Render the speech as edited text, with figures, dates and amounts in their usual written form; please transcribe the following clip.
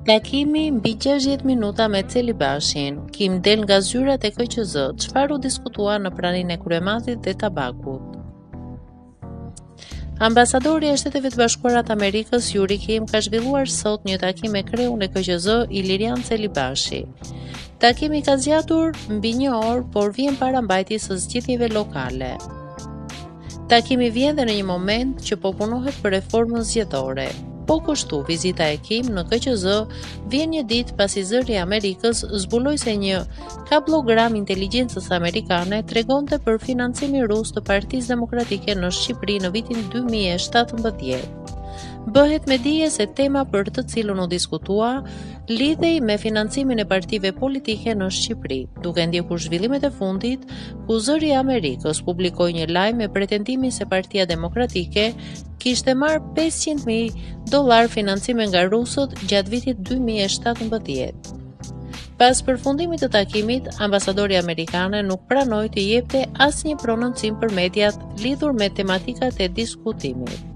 Takimi mbi 60 minuta me Celibashin, Kim del nga zyrat e KQZ, çfarë u diskutua në praninë e Kryematit dhe Tabakut. Ambasadori i Shteteve të Bashkuara të Amerikës Yuri Kim ka zhvilluar sot një takim me kreun e KQZ Ilirian Celibashi. Takimi ka zgjatur mbi 1 orë, por vjen para mbajtjes së zgjedhjeve lokale. Takimi vjen dhe në një moment që po punohet për reformën zgjedhore. Po kështu, vizita e Kim në KQZ vjen një ditë pasi zëri i Amerikës zbuloi se një kablogram inteligjencës amerikane tregonte për financimin rus të Partisë Demokratike në Shqipëri në vitin 2017. Bëhet me dije se tema për të cilën u diskutua lidhej me financimin e partive politike në Shqipëri, duke ndjekur zhvillimet e fundit ku zëri i Amerikës publikoi një lajm me pretendimin se Partia Demokratike kishte marrë $500.000 financime nga rusët gjatë vitit 2017. Pas përfundimit të takimit, ambasadori amerikane nuk pranoi të jepte asnjë prononcim për mediat lidhur me tematikat e diskutimit.